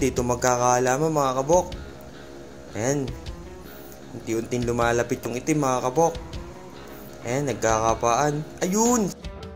dito magkakaalaman mga kabok. Ayan. Unti-unting lumalapit yung itim mga kabok. Ayan, nagkakapaan. Ayun!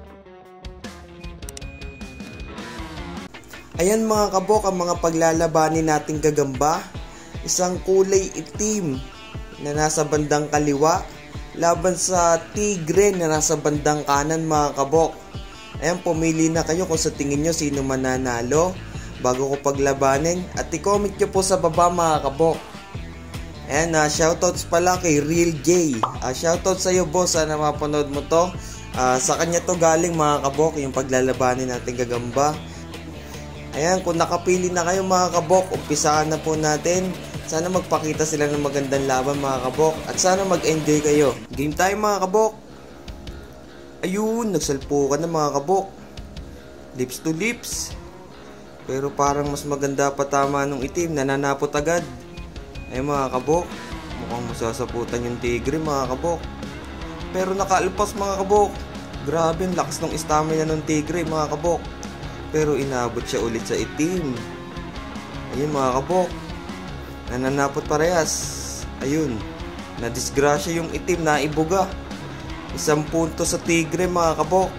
Ayan mga kabok, ang mga paglalabanin nating gagamba. Isang kulay itim na nasa bandang kaliwa laban sa tigre na nasa bandang kanan mga kabok. Ayan, pumili na kayo kung sa tingin nyo sino mananalo bago ko paglabanin. At i-comment nyo po sa baba mga kabok. Ayan, shoutouts pala kay Real J. Shoutout sa iyo boss, sana mapanood mo to. Sa kanya to galing mga kabok, yung paglalabanin natin gagamba. Ayan, kung nakapili na kayo mga kabok, umpisaan na po natin. Sana magpakita sila ng magandang laban mga kabok. At sana mag-enjoy kayo. Game tayo mga kabok. Ayun, nagsalpukan na mga kabok. Lips to lips. Pero parang mas maganda pa tama nung itim. Nananapot agad. Ay mga kabok, mukhang masasaputan yung tigre mga kabok. Pero nakaalpas mga kabok. Grabe, ang lakas ng stamina ng tigre mga kabok. Pero inabot siya ulit sa itim. Ayun mga kabok, nananapot parehas. Ayun, nadisgrasya yung itim, naibuga. 1 punto sa tigre mga kabok.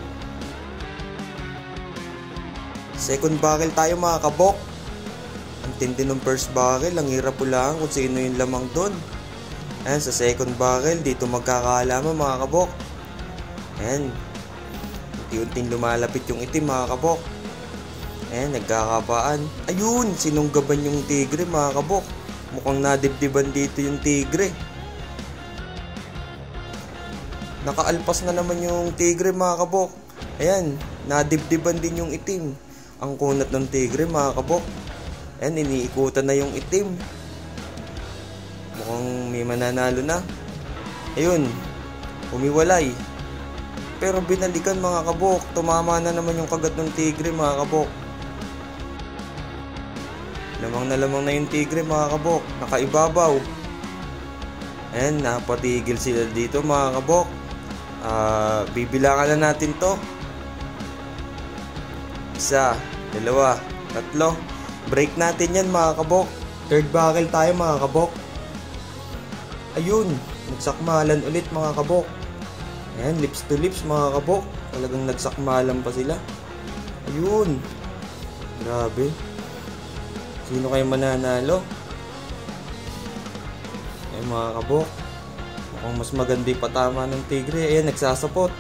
Second barrel tayo mga kabok. Ang tindi ng first barrel, ang hirap pulaan kung sino yung lamang doon. Ayan, sa second barrel, dito magkakaalaman mga kabok. Ayan, unti-unting lumalapit yung itim mga kabok. Ayan, nagkakapaan. Ayun, sinunggaban yung tigre mga kabok. Mukhang nadibdiban dito yung tigre. Nakaalpas na naman yung tigre mga kabok. Ayan, nadibdiban din yung itim. Ang kunat ng tigre mga kabok. Ayan, iniikutan na yung itim. Mukhang may mananalo na. Ayun, humiwalay. Pero binalikan mga kabok. Tumama na naman yung kagat ng tigre mga kabok. Lamang na yung tigre mga kabok. Nakaibabaw. Ayan, napatigil sila dito mga kabok. Bibilangan na natin to. 1, 2, 3. Break natin yan mga kabok. Third barrel tayo mga kabok. Ayun, nagsakmalan ulit mga kabok. Ayan, lips to lips mga kabok. Talagang nagsakmalan pa sila. Ayun, grabe. Sino kayo mananalo? Ayan mga kabok, mukhang mas maganda yung patama ng tigre. Ayan, nagsasapot.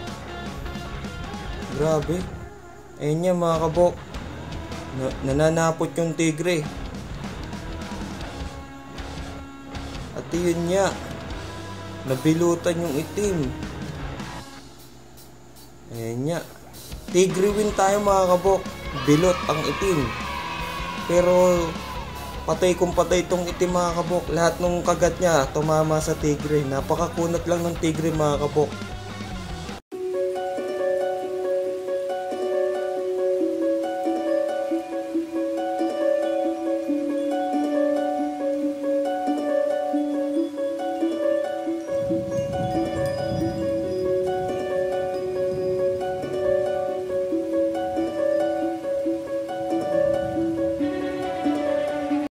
Grabe. Ayan niya mga kabok, nananapot yung tigre. At yun niya, nabilutan yung itim. Ayan niya, tigre win tayo mga kabok. Bilot ang itim. Pero patay kung patay itong itim mga kabok. Lahat ng kagat niya tumama sa tigre. Napakakunat lang ng tigre mga kabok.